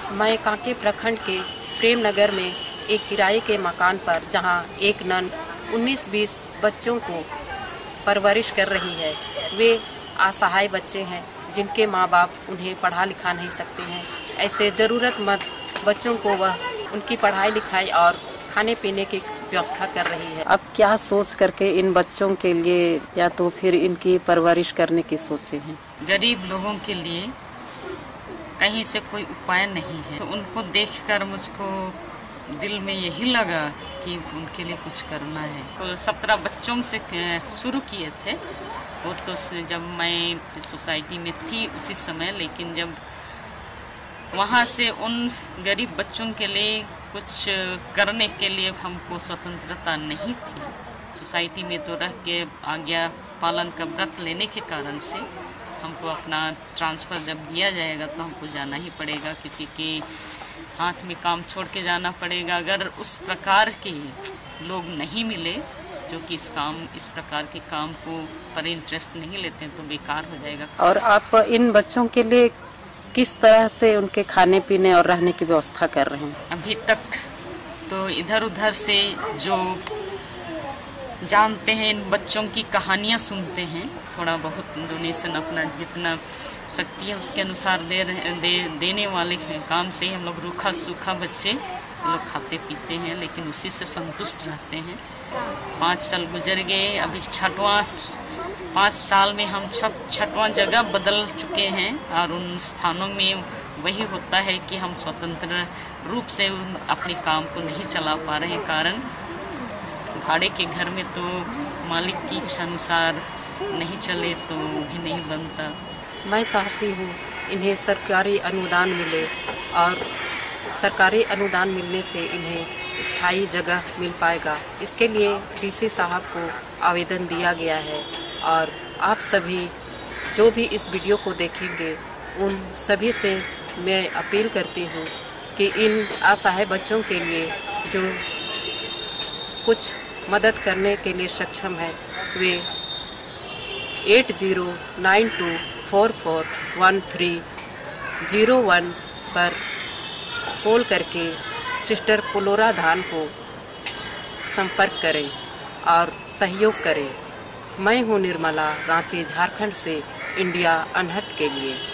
मैं कांके प्रखंड के प्रेम नगर में एक किराए के मकान पर, जहां एक नन 19-20 बच्चों को परवरिश कर रही है। वे असहाय बच्चे हैं जिनके माँ बाप उन्हें पढ़ा लिखा नहीं सकते हैं। ऐसे ज़रूरतमंद बच्चों को वह उनकी पढ़ाई लिखाई और खाने पीने की व्यवस्था कर रही है। अब क्या सोच करके इन बच्चों के लिए या तो फिर इनकी परवरिश करने की सोचे हैं? गरीब लोगों के लिए कहीं से कोई उपाय नहीं है, तो उनको देखकर मुझको दिल में यही लगा कि उनके लिए कुछ करना है। तो 17 बच्चों से शुरू किए थे वो, तो जब मैं सोसाइटी में थी उसी समय, लेकिन जब वहाँ से उन गरीब बच्चों के लिए कुछ करने के लिए हमको स्वतंत्रता नहीं थी। सोसाइटी में तो रह के आज्ञा पालन का व्रत लेने के कारण से हमको अपना ट्रांसफ़र जब दिया जाएगा तो हमको जाना ही पड़ेगा, किसी के हाथ में काम छोड़ के जाना पड़ेगा। अगर उस प्रकार के लोग नहीं मिले जो कि इस प्रकार के काम को पर इंटरेस्ट नहीं लेते हैं तो बेकार हो जाएगा। और आप इन बच्चों के लिए किस तरह से उनके खाने पीने और रहने की व्यवस्था कर रहे हैं? अभी तक तो इधर उधर से जो जानते हैं इन बच्चों की कहानियाँ सुनते हैं, थोड़ा बहुत डोनेशन अपना जितना शक्ति है उसके अनुसार देने वाले काम से हम लोग रूखा सूखा बच्चे लोग खाते पीते हैं, लेकिन उसी से संतुष्ट रहते हैं। 5 साल गुजर गए, अभी 5 साल में हम 6वां जगह बदल चुके हैं और उन स्थानों में वही होता है कि हम स्वतंत्र रूप से अपने काम को नहीं चला पा रहे हैं। कारण भाड़े के घर में तो मालिक की इच्छा अनुसार नहीं चले तो भी नहीं बनता। मैं चाहती हूँ इन्हें सरकारी अनुदान मिले और सरकारी अनुदान मिलने से इन्हें स्थायी जगह मिल पाएगा। इसके लिए डीसी साहब को आवेदन दिया गया है और आप सभी जो भी इस वीडियो को देखेंगे उन सभी से मैं अपील करती हूँ कि इन असहाय बच्चों के लिए जो कुछ मदद करने के लिए सक्षम है वे 8092441301 पर कॉल करके सिस्टर पुलोरा धान को संपर्क करें और सहयोग करें। मैं हूँ निर्मला, रांची झारखंड से इंडिया अनहट के लिए।